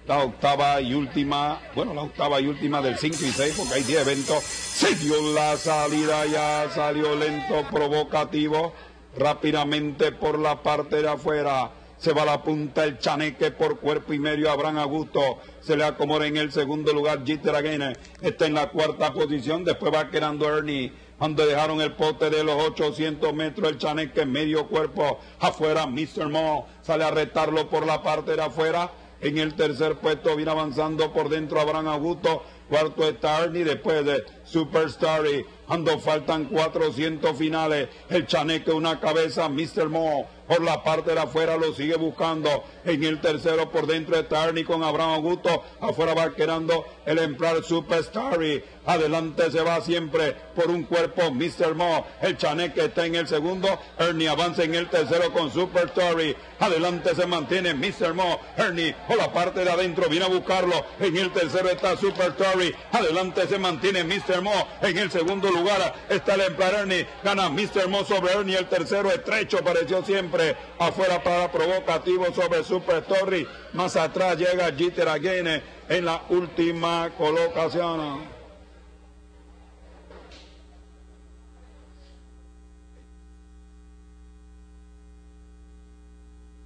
la octava y última del 5 y 6, porque hay 10 eventos. Se dio la salida, ya salió lento, provocativo, rápidamente por la parte de afuera. Se va a la punta el Chaneque por cuerpo y medio. Abraham Augusto se le acomoda en el segundo lugar. Jeter Again está en la cuarta posición. Después va quedando Ernie, donde dejaron el pote de los 800 metros. El Chaneque medio cuerpo afuera. Mr. Mo sale a retarlo por la parte de afuera. En el tercer puesto viene avanzando por dentro Abraham Augusto. Cuarto está Ernie, después de Superstar. Cuando faltan 400 finales, el Chaneque una cabeza. Mr. Mo por la parte de afuera lo sigue buscando. En el tercero por dentro está Ernie con Abraham Augusto. Afuera va quedando el Emprar Superstar. Adelante se va siempre por un cuerpo Mr. Mo. El Chaneque está en el segundo. Ernie avanza en el tercero con Superstar. Adelante se mantiene Mr. Mo. Ernie por la parte de adentro viene a buscarlo. En el tercero está Superstar. Adelante se mantiene Mr. Mo. En el segundo lugar está el Emprar Ernie. Gana Mr. Mo sobre Ernie. El tercero estrecho pareció siempre. Afuera para provocativo sobre Superstar. Más atrás llega Jeter Again en la última colocación.